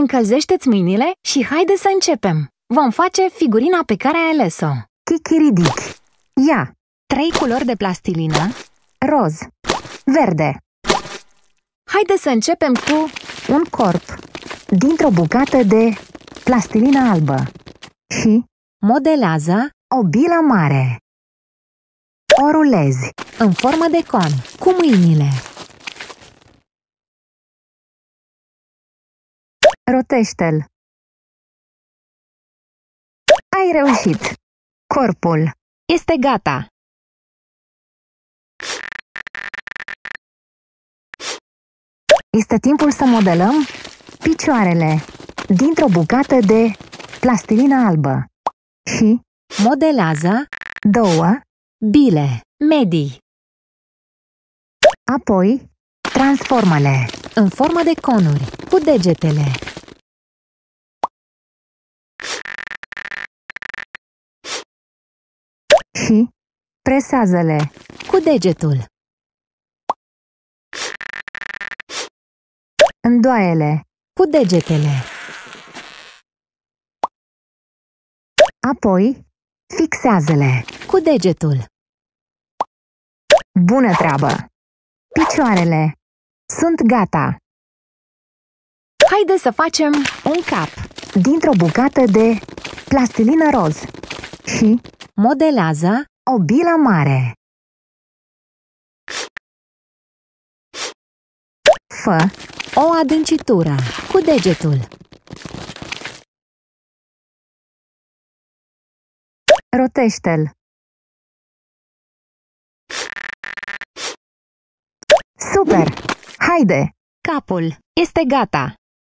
Încălzește-ți mâinile și haide să începem! Vom face figurina pe care ai ales-o. Chichiridic. Ia! 3 culori de plastilină. Roz. Verde. Haide să începem cu Un corp dintr-o bucată de plastilină albă și modelează o bilă mare. O rulezi în formă de con, cu mâinile. Rotește-l. Ai reușit! Corpul Este gata! Este timpul să modelăm picioarele dintr-o bucată de plastilină albă și Modelează 2 bile medii apoi transformă-le în formă de conuri, cu degetele. și presează-le Cu degetul. îndoaie-le, Cu degetele. apoi fixează-le. Cu degetul. Bună treabă! Picioarele sunt gata! Haide să facem un cap. Dintr-o bucată de plastilină roz și Modelează o bilă mare. Fă o adâncitură, cu degetul. rotește-l. Super! Haide! Capul este gata!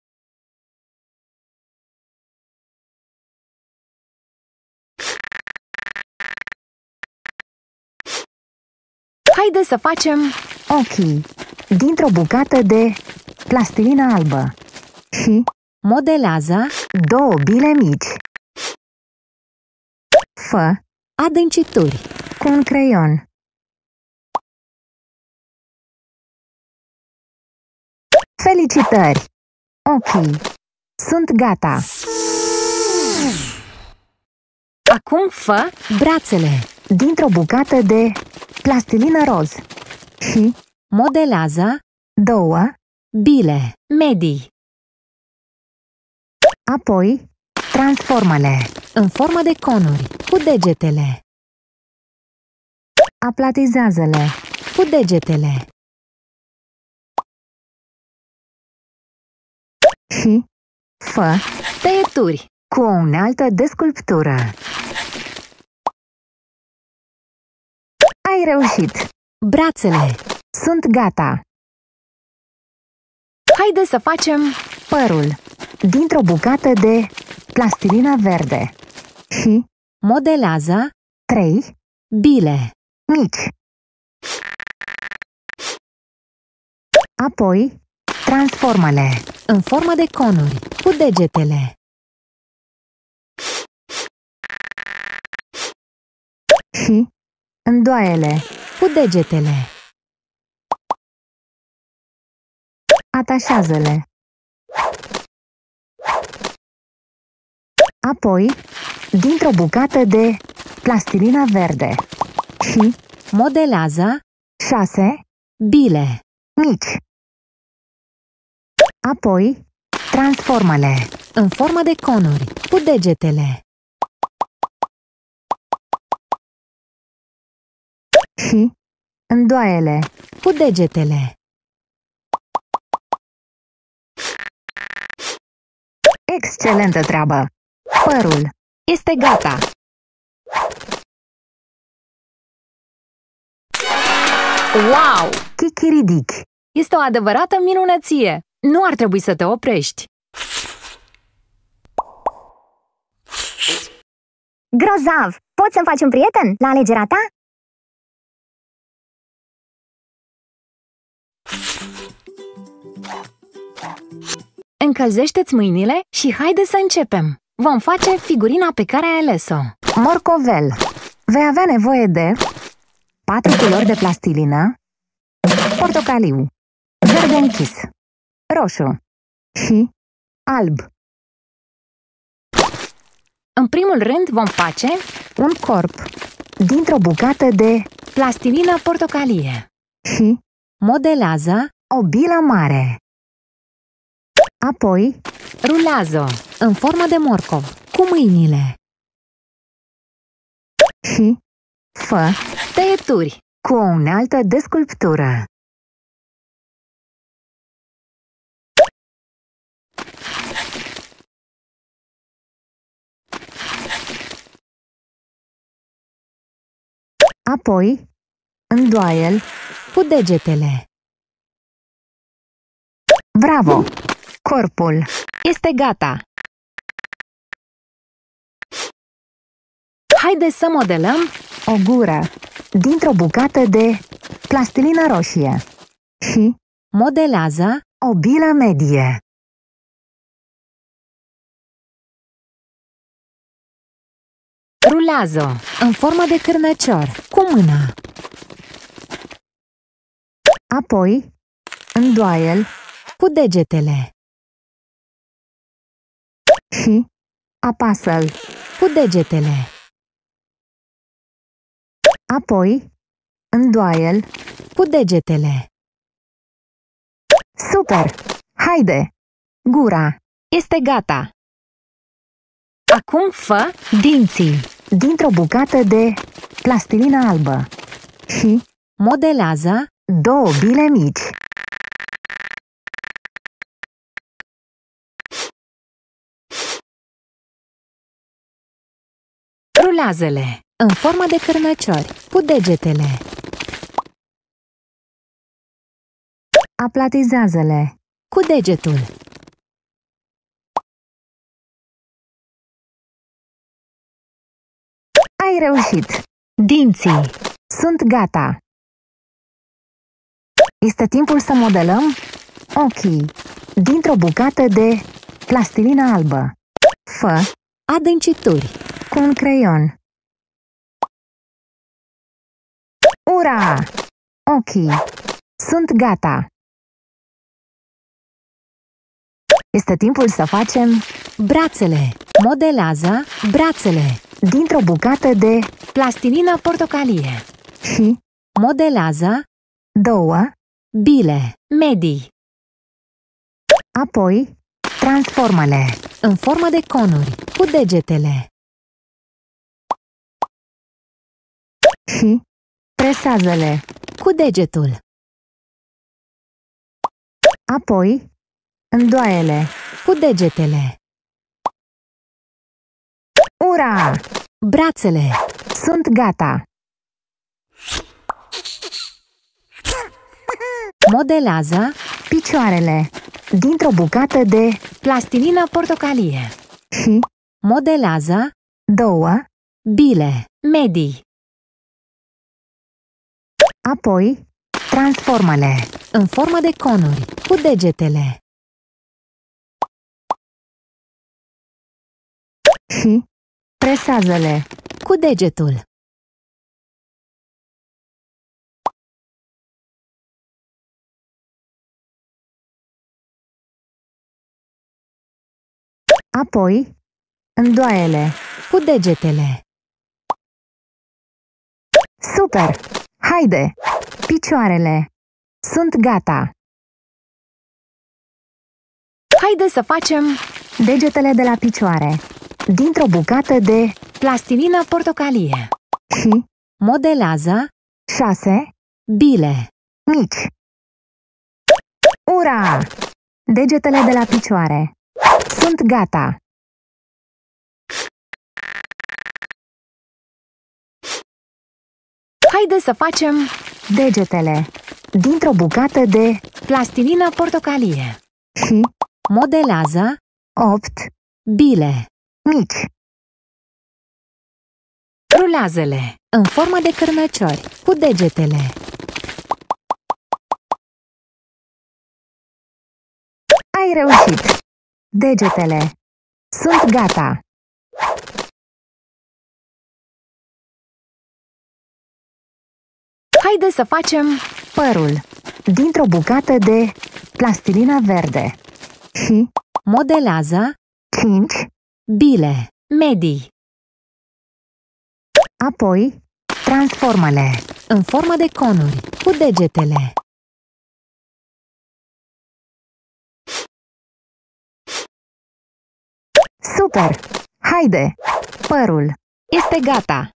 Haide să facem Ochii dintr-o bucată de plastilină albă și modelează 2 bile mici. Fă adâncituri. cu un creion. Felicitări! Ochii sunt gata! Acum fă brațele. Dintr-o bucată de plastilină roz și Modelează 2 bile medii apoi transformă-le. în formă de conuri, cu degetele. Aplatizează-le. Cu degetele. Și fă Tăieturi. cu o unealtă de sculptură. Ai reușit! Brațele. Sunt gata! Haide să facem Părul dintr-o bucată de plastilină verde și modelează 3 bile mici. Apoi transformă-le. în formă de conuri, cu degetele. Și îndoaie-le. Cu degetele. Atașează-le. Apoi, dintr-o bucată de plastilină verde și Modelează 6 bile mici. Apoi, transformă-le. în formă de conuri, cu degetele. Și îndoaie-le. Cu degetele. Excelentă treabă! Părul Este gata! Wow! chichiridic. Este o adevărată minunăție! Nu ar trebui să te oprești! Grozav! Poți să-mi faci un prieten la alegerea ta? Încălzește-ți mâinile și haide să începem! Vom face figurina pe care ai ales-o. Morcovel. Vei avea nevoie de 4 culori de plastilină, portocaliu, verde închis, roșu și Alb. În primul rând vom face Un corp. Dintr-o bucată de plastilină portocalie. și Modelează, o bilă mare. Apoi, rulează în formă de morcov, cu mâinile. și fă Tăieturi. cu o unealtă de sculptură. Apoi, îndoaie-l Cu degetele. Bravo! Corpul Este gata. Haideți să modelăm o gură dintr-o bucată de plastilină roșie și modelează o bilă medie. rulează în formă de cârnăcior, cu mâna. Apoi, îndoaie-l Cu degetele. și apasă-l. Cu degetele. Apoi, îndoaie-l. Cu degetele. Super! Haide! Gura Este gata. Acum fă dinții. dintr-o bucată de plastilină albă și Modelează două bile mici. rulează-le în formă de cârnăciori, cu degetele. Aplatizează-le. Cu degetul. Ai reușit! Dinții. Sunt gata! Este timpul să modelăm ochii dintr-o bucată de plastilină albă. Fă Adâncituri. cu un creion. Ura! Ochii sunt gata! Este timpul să facem Brațele. Modelează brațele. dintr-o bucată de Plastilină portocalie. și Modelează două, bile medii. apoi transformă-le. În formă de conuri, cu degetele. Și presează-le. Cu degetul. Apoi îndoaie-le. Cu degetele. Ura! Brațele. Sunt gata! Modelează Picioarele dintr-o bucată de plastilină portocalie. și Modelează două, bile medii. apoi transformă-le. În formă de conuri, cu degetele. Și presează-le. Cu degetul. Apoi îndoaie-le. Cu degetele. Super! Haide! Picioarele sunt gata! Haideți să facem Degetele de la picioare dintr-o bucată de plastilină portocalie. și Modelează 6 bile. mici. Ura! Degetele de la picioare sunt gata! Haideți să facem Degetele dintr-o bucată de plastilină portocalie. și Modelează 8 bile. mici. Rulează-le în formă de cârnăciori, cu degetele. Ai reușit! Degetele sunt gata! Haideți să facem Părul dintr-o bucată de plastilină verde și Modelează 5, bile medii apoi transformă-le. în formă de conuri cu degetele. Super! Haide! Părul! Este gata!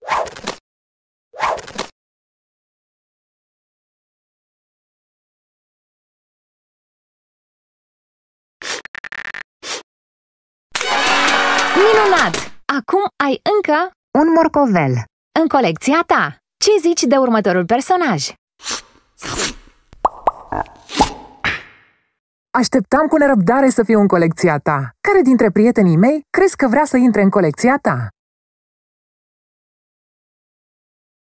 Minunat! Acum ai încă Un morcovel. în colecția ta. Ce zici de următorul personaj? Așteptam cu nerăbdare să fiu în colecția ta. Care dintre prietenii mei crezi că vrea să intre în colecția ta?